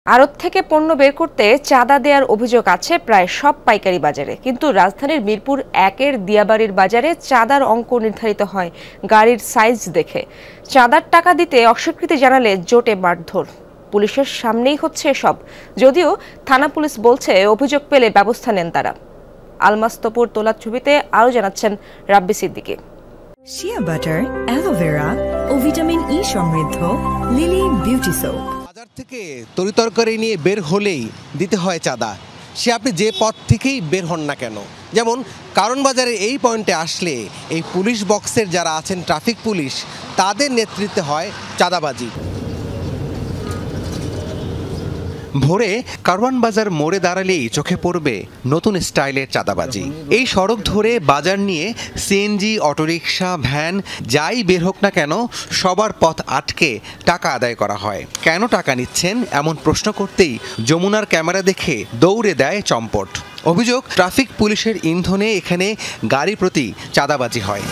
আড়ত থেকে পণ্য বের করতে চাঁদা দেওয়ার অভিযোগ আছে প্রায় সব পাইকারি বাজারে, কিন্তু রাজধানীর মিরপুর ১-এর দিয়াবাড়ির বাজারে চাঁদার অঙ্ক নির্ধারিত হয় গাড়ির সাইজ দেখে। চাঁদার টাকা দিতে অস্বীকৃতি জানালে জোটে মারধর। পুলিশের সামনেই হচ্ছে এসব, যদিও থানা পুলিশ বলছে অভিযোগ পেলে ব্যবস্থা নেন তারা। আলমাস্তপুর তোলার ছবিতে আরও জানাচ্ছেন Rabbi Siddiqui. Shea butter, aloe vera ও ভিটামিন ই সমৃদ্ধ লিলি বিউটি সোপ। বাজার থেকে তরিতরকারি নিয়ে বের হলেই দিতে হয় চাঁদা, সে আপনি যে পথ থেকেই বের হন না কেন। যেমন কারণ বাজারের এই পয়েন্টে আসলে এই পুলিশ বক্সের যারা আছেন ট্রাফিক পুলিশ, তাদের নেতৃত্বে হয় চাঁদাবাজি। ভোরে কারওয়ান বাজার মোড়ে দাঁড়ালেই চোখে পড়বে নতুন স্টাইলের চাঁদাবাজি। এই সড়ক ধরে বাজার নিয়ে সিএনজি, অটোরিকশা, ভ্যান যাই বের হোক না কেন সবার পথ আটকে টাকা আদায় করা হয়। কেন টাকা নিচ্ছেন এমন প্রশ্ন করতেই যমুনার ক্যামেরা দেখে দৌড়ে দেয় চম্পট। অভিযোগ, ট্রাফিক পুলিশের ইন্ধনে এখানে গাড়ি প্রতি চাঁদাবাজি হয়।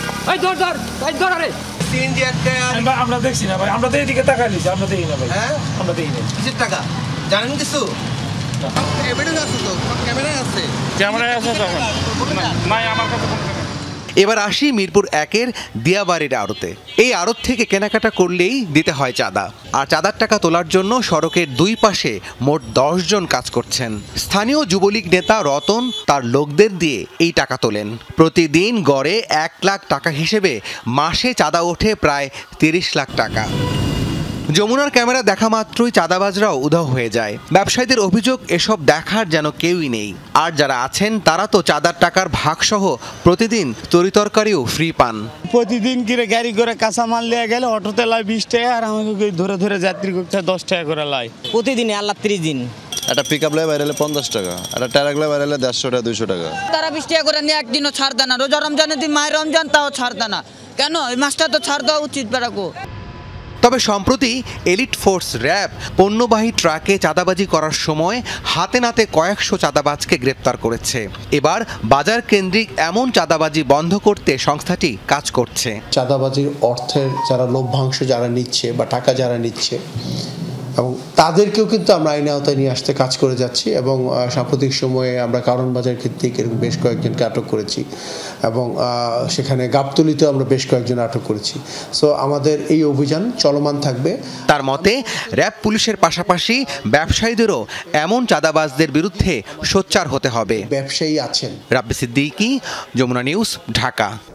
আমরা দেখছি না ভাই, আমরা তো এদিকে তাকাই নিছি, আমরা দেখি না ভাই। হ্যাঁ, আমরা দেখি না। কিসের টাকা জানেন কিছু? এভিডেন্স আছে তো, ক্যামেরায় আছে। ক্যামেরায় আছে তো? নাই, আমার কাছে কোনো ক্যামেরা। এবার আসি মিরপুর ১-এর দিয়াবাড়ির আড়তে। এই আড়ত থেকে কেনাকাটা করলেই দিতে হয় চাঁদা, আর চাঁদার টাকা তোলার জন্য সড়কের দুই পাশে মোট ১০ জন কাজ করছেন। স্থানীয় যুবলীগ নেতা রতন তার লোকদের দিয়ে এই টাকা তোলেন। প্রতিদিন গড়ে ১ লাখ টাকা হিসেবে মাসে চাঁদা ওঠে প্রায় ৩০ লাখ টাকা। যমুনার ক্যামেরা দেখা মাত্রই চাঁদাবাজরাও উধাও হয়ে যায়। ব্যবসায়ীদের অভিযোগ, এসব দেখার যেন কেউই নেই। আর যারা আছেন তারা তো চাঁদার টাকার ভাগসহ প্রতিদিন তরিতরকারিও ফ্রি পান। প্রতিদিন কিরে গাড়ি করে কাঁচামাল নিয়ে গেলে অটোতে লাই ২০ টাকা, আর আমাকে ধরে ধরে যাত্রী করতে ১০ টাকা করে লাই। প্রতিদিনে আল্লাহ ৩০ দিন একটা পিক আপ লাই বাইরে ৫০ টাকা, একটা ট্রাক লাই বাইরে ১৫০ টাকা ২০০ টাকা। তারা ২০ টাকা করে নিয়ে একদিনও ছাড় দেয় না। রোজা রমজানের দিন, মায়ের রমজান, তাও ছাড় দেয় না। কেন? এই মাসটা তো ছাড় দেওয়া উচিত বেড়াকো। তবে সম্প্রতি এলিট ফোর্স র্যাব পণ্যবাহী ট্রাকে চাঁদাবাজি করার সময় হাতে নাতে কয়েকশো চাঁদাবাজকে গ্রেপ্তার করেছে। এবার বাজার কেন্দ্রিক এমন চাঁদাবাজি বন্ধ করতে সংস্থাটি কাজ করছে। চাঁদাবাজির অর্থের যারা লভ্যাংশ যারা নিচ্ছে বা টাকা যারা নিচ্ছে, এবং তাদেরকেও কিন্তু আমরা আইনের আওতায় নিয়ে আসতে কাজ করে যাচ্ছি। এবং সাম্প্রতিক সময়ে আমরা কারণ বাজার ভিত্তিক এরকম বেশ কয়েকজনকে আটক করেছি, এবং সেখানে গাবতলীতেও আমরা বেশ কয়েকজন আটক করেছি। সো আমাদের এই অভিযান চলমান থাকবে। তার মতে র্যাব পুলিশের পাশাপাশি ব্যবসায়ীদেরও এমন চাঁদাবাজদের বিরুদ্ধে সোচ্চার হতে হবে। ব্যবসায়ী আছেন। রাব্বি সিদ্দিকী, যমুনা নিউজ, ঢাকা।